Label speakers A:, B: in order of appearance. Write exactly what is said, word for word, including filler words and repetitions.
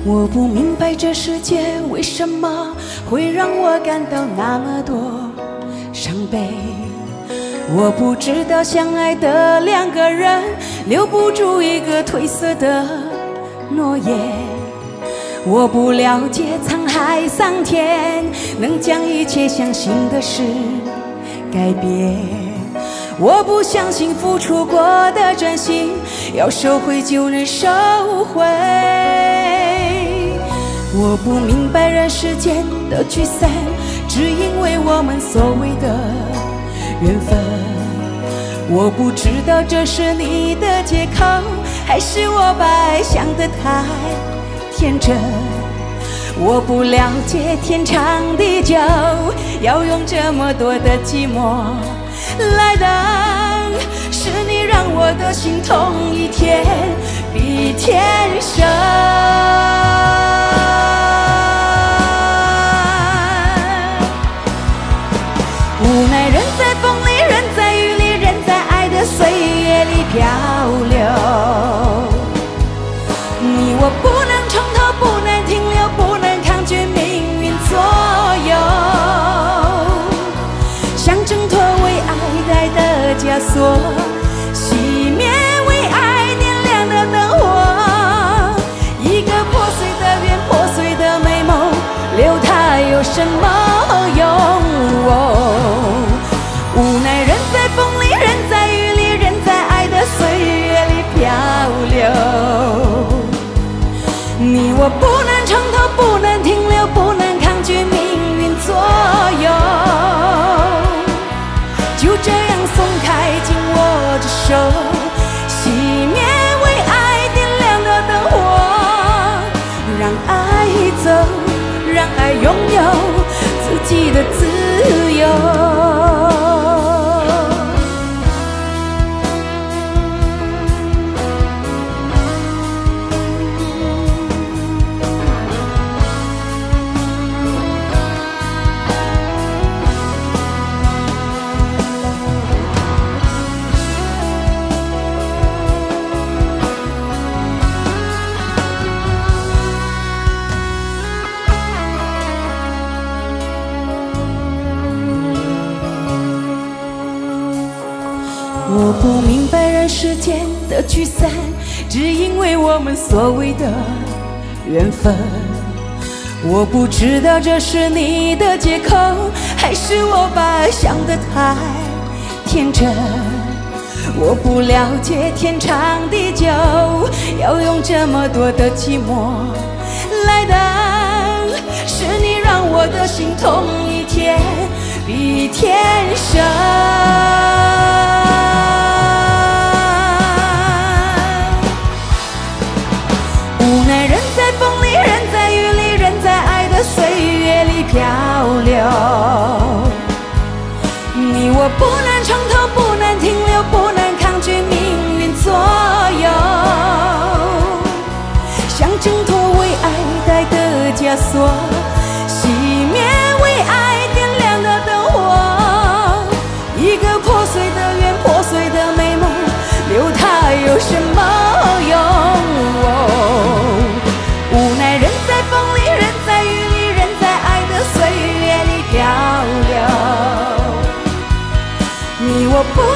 A: 我不明白这世界为什么会让我感到那么多伤悲。我不知道相爱的两个人留不住一个褪色的诺言。我不了解沧海桑田能将一切相信的事改变。我不相信付出过的真心要收回就能收回。我不明白人世间的聚散只因为我们所谓的缘分。我不知道这是你的借口还是我白想得太天真。我不了解天长地久要用这么多的寂寞来等。是你让我的心痛一天比一天深。无奈人在风里人在雨里人在爱的岁月里漂流。你我不能从头不能停留不能抗拒命运左右。想挣脱为爱戴的枷锁熄灭为爱点亮的灯火。一个破碎的缘破碎的美梦留它有什么用？无奈人在风里人在雨里人在爱的岁月里漂流。你我不能从头不能停留不能抗拒命运左右。就这样松开紧握着手熄灭为爱点亮的灯火。让爱走让爱拥有自己的自由。我不明白人世间的聚散只因为我们所谓的缘分。我不知道这是你的借口还是我白想得太天真。我不了解天长地久要用这么多的寂寞来等。是你让我的心痛一天比一天深。无奈人在风里人在雨里人在爱的岁月里漂流。你我不能从头不能停留不能抗拒命运左右。想挣脱为爱戴的枷锁熄灭为爱点亮的灯火。一个破碎的缘破碎的美梦留它有什么用？无奈人在风里人在雨里人在爱的岁月里漂流。你我不